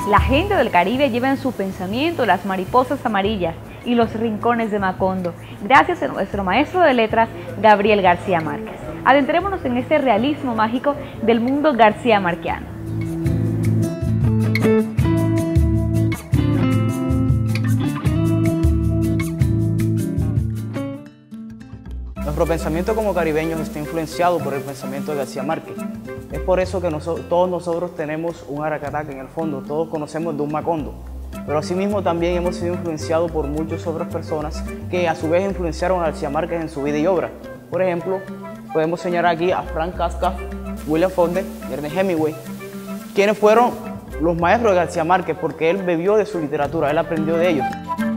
La gente del Caribe lleva en su pensamiento las mariposas amarillas y los rincones de Macondo, gracias a nuestro maestro de letras, Gabriel García Márquez. Adentrémonos en este realismo mágico del mundo garcía marquiano. Nuestro pensamiento como caribeños está influenciado por el pensamiento de García Márquez. Es por eso que todos nosotros tenemos un aracataca en el fondo, todos conocemos de un Macondo. Pero asimismo también hemos sido influenciados por muchas otras personas que a su vez influenciaron a García Márquez en su vida y obra. Por ejemplo, podemos señalar aquí a Franz Kafka, William Faulkner y Ernest Hemingway, quienes fueron los maestros de García Márquez porque él bebió de su literatura, él aprendió de ellos.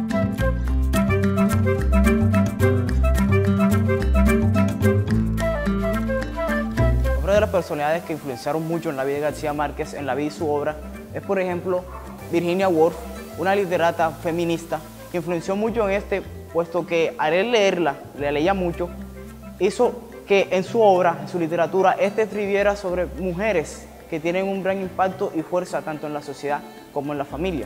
Otra de las personalidades que influenciaron mucho en la vida de García Márquez, en la vida y su obra, es por ejemplo Virginia Woolf, una literata feminista que influenció mucho en puesto que al él leerla, le leía mucho, hizo que en su obra, en su literatura, escribiera sobre mujeres que tienen un gran impacto y fuerza tanto en la sociedad como en la familia.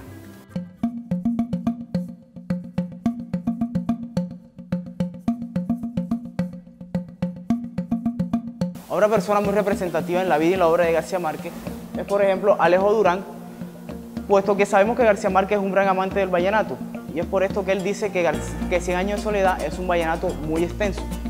Otra persona muy representativa en la vida y la obra de García Márquez es, por ejemplo, Alejo Durán, puesto que sabemos que García Márquez es un gran amante del vallenato, y es por esto que él dice que Cien años de soledad es un vallenato muy extenso.